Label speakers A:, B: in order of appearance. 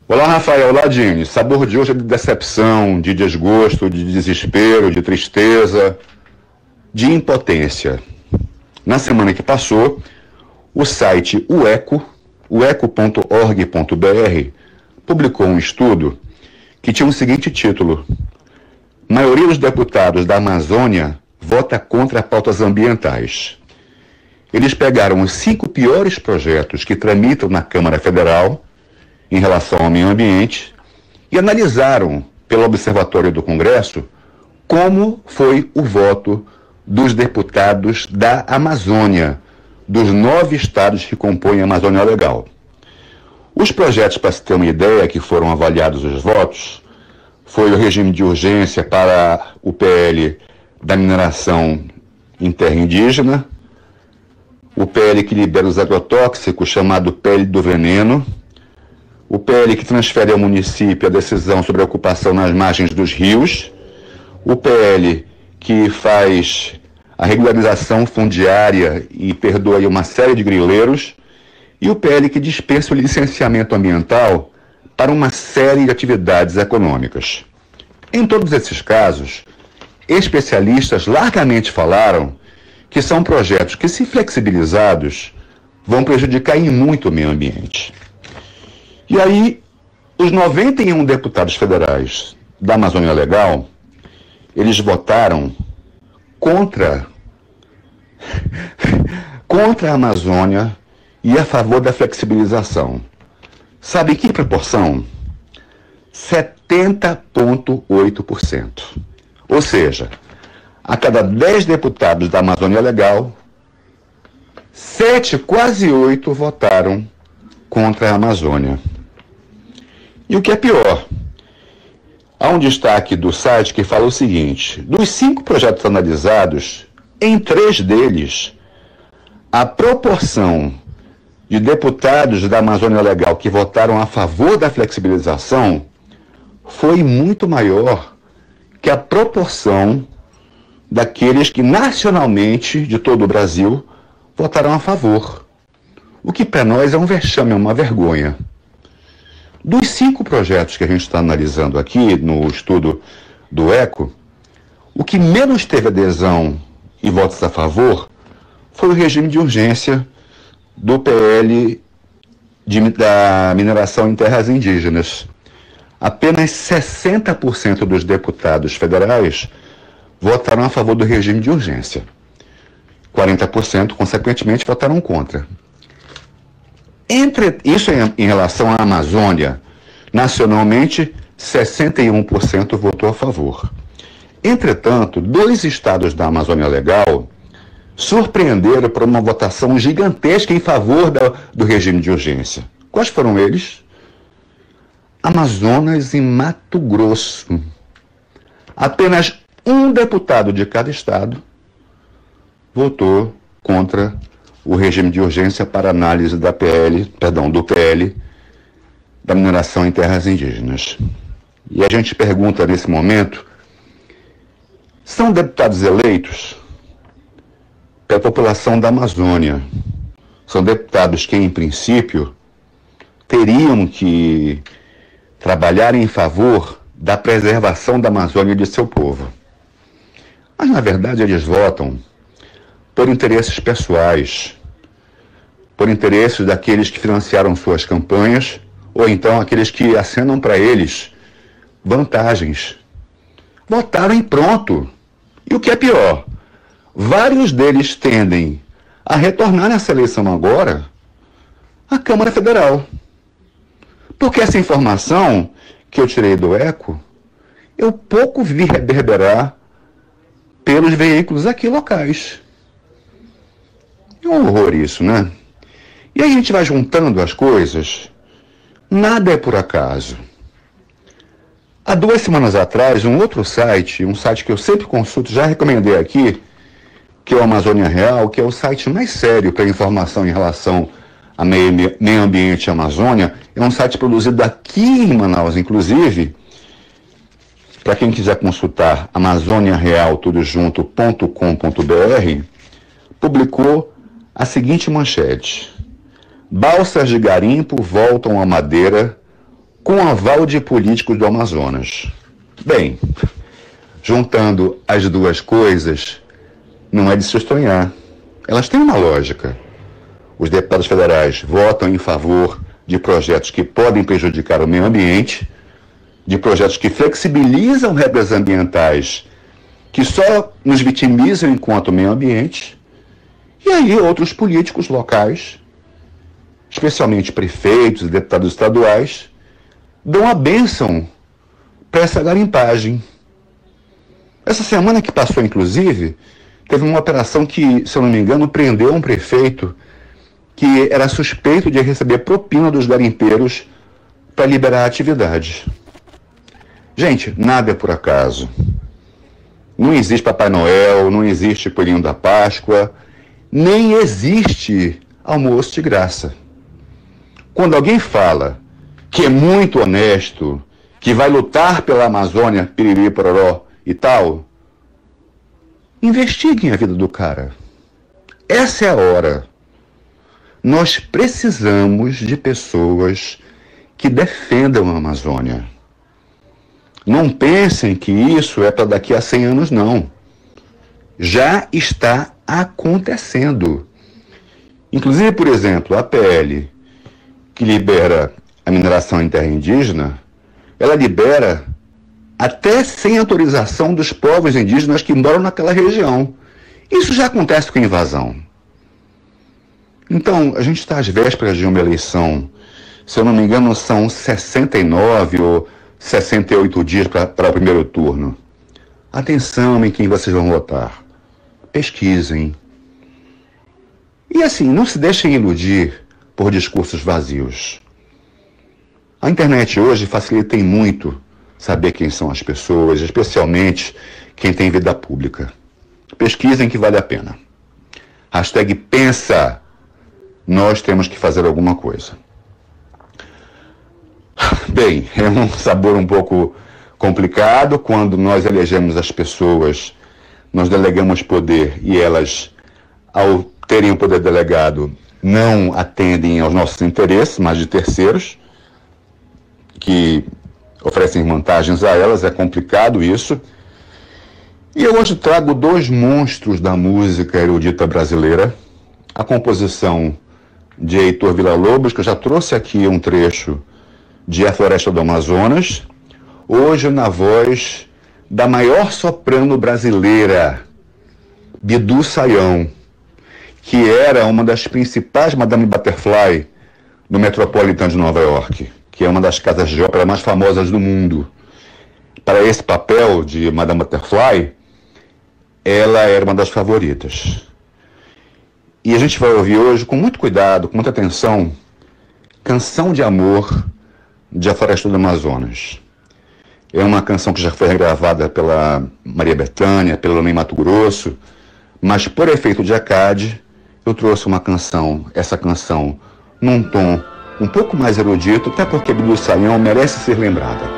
A: Olá, Rafael. Olá, Dini. Sabor de hoje é de decepção, de desgosto, de desespero, de tristeza, de impotência. Na semana que passou, o site o eco.org.br, publicou um estudo que tinha o seguinte título: Maioria dos deputados da Amazônia vota contra pautas ambientais. Eles pegaram os 5 piores projetos que tramitam na Câmara Federal em relação ao meio ambiente e analisaram, pelo Observatório do Congresso, como foi o voto dos deputados da Amazônia, dos 9 estados que compõem a Amazônia Legal. Os projetos, para se ter uma ideia, que foram avaliados os votos, foi o regime de urgência para o PL da mineração em terra indígena, o PL que libera os agrotóxicos, chamado PL do veneno, o PL que transfere ao município a decisão sobre a ocupação nas margens dos rios, o PL que faz a regularização fundiária e perdoa aí uma série de grileiros, e o PL que dispensa o licenciamento ambiental para uma série de atividades econômicas. Em todos esses casos, especialistas largamente falaram que são projetos que, se flexibilizados, vão prejudicar em muito o meio ambiente. E aí, os 91 deputados federais da Amazônia Legal, eles votaram contra a Amazônia e a favor da flexibilização. Sabe que proporção? 70,8%. Ou seja, a cada 10 deputados da Amazônia Legal, 7, quase 8 votaram contra a Amazônia. E o que é pior, há um destaque do site que fala o seguinte: dos 5 projetos analisados, em 3 deles, a proporção de deputados da Amazônia Legal que votaram a favor da flexibilização foi muito maior que a proporção daqueles que nacionalmente, de todo o Brasil, votaram a favor. O que para nós é um vexame, é uma vergonha. Dos 5 projetos que a gente está analisando aqui no estudo do ECO, o que menos teve adesão e votos a favor foi o regime de urgência do PL da mineração em terras indígenas. Apenas 60% dos deputados federais votaram a favor do regime de urgência. 40%, consequentemente, votaram contra. Isso em relação à Amazônia. Nacionalmente, 61% votou a favor. Entretanto, 2 estados da Amazônia Legal surpreenderam por uma votação gigantesca em favor do regime de urgência. Quais foram eles? Amazonas e Mato Grosso. Apenas um deputado de cada estado votou contra o regime de urgência para análise do PL da mineração em terras indígenas. E a gente pergunta nesse momento: são deputados eleitos pela população da Amazônia? São deputados que, em princípio, teriam que trabalhar em favor da preservação da Amazônia e de seu povo. Mas, na verdade, eles votam por interesses pessoais, por interesses daqueles que financiaram suas campanhas, ou então aqueles que acenam para eles vantagens. Votaram e pronto. E o que é pior, vários deles tendem a retornar nessa eleição agora à Câmara Federal. Porque essa informação que eu tirei do ECO, eu pouco vi reverberar pelos veículos aqui locais. É um horror isso, né? E aí a gente vai juntando as coisas. Nada é por acaso. Há 2 semanas atrás, um outro site, um site que eu sempre consulto, já recomendei aqui, que é o Amazônia Real, que é o site mais sério para informação em relação a meio ambiente e Amazônia. É um site produzido aqui em Manaus, inclusive. Para quem quiser consultar, amazoniareal.com.br, publicou a seguinte manchete: balsas de garimpo voltam à madeira com aval de políticos do Amazonas. Bem, juntando as duas coisas, não é de se estranhar. Elas têm uma lógica. Os deputados federais votam em favor de projetos que podem prejudicar o meio ambiente, de projetos que flexibilizam regras ambientais que só nos vitimizam enquanto meio ambiente, e aí outros políticos locais, especialmente prefeitos e deputados estaduais, dão a bênção para essa garimpagem. Essa semana que passou, inclusive, teve uma operação que, se eu não me engano, prendeu um prefeito que era suspeito de receber propina dos garimpeiros para liberar a atividade. Gente, nada é por acaso. Não existe Papai Noel, não existe Coelhinho da Páscoa, nem existe almoço de graça. Quando alguém fala que é muito honesto, que vai lutar pela Amazônia, piriri, pororó e tal, investiguem a vida do cara. Essa é a hora. Nós precisamos de pessoas que defendam a Amazônia. Não pensem que isso é para daqui a 100 anos, não. Já está acontecendo. Inclusive, por exemplo, a PL, que libera a mineração em terra indígena, ela libera até sem autorização dos povos indígenas que moram naquela região. Isso já acontece com a invasão. Então, a gente está às vésperas de uma eleição, se eu não me engano, são 69 ou 68 dias para o primeiro turno. Atenção em quem vocês vão votar. Pesquisem. E assim, não se deixem iludir por discursos vazios. A internet hoje facilita muito saber quem são as pessoas, especialmente quem tem vida pública. Pesquisem que vale a pena. Hashtag pensa. Nós temos que fazer alguma coisa. Bem, é um sabor um pouco complicado quando nós elegemos as pessoas, nós delegamos poder e elas, ao terem o poder delegado, não atendem aos nossos interesses, mas de terceiros, que oferecem vantagens a elas. É complicado isso. E eu hoje trago dois monstros da música erudita brasileira, a composição de Heitor Villa-Lobos, que eu já trouxe aqui um trecho de A Floresta do Amazonas, hoje na voz da maior soprano brasileira, Bidu Sayão, que era uma das principais Madame Butterfly do Metropolitan de Nova York, que é uma das casas de ópera mais famosas do mundo. Para esse papel de Madame Butterfly, ela era uma das favoritas. E a gente vai ouvir hoje, com muito cuidado, com muita atenção, Canção de Amor de A Floresta do Amazonas. É uma canção que já foi regravada pela Maria Bethânia, pelo Ney Matogrosso, mas por efeito de Acade, eu trouxe essa canção, num tom um pouco mais erudito, até porque Bidu Sayão merece ser lembrada.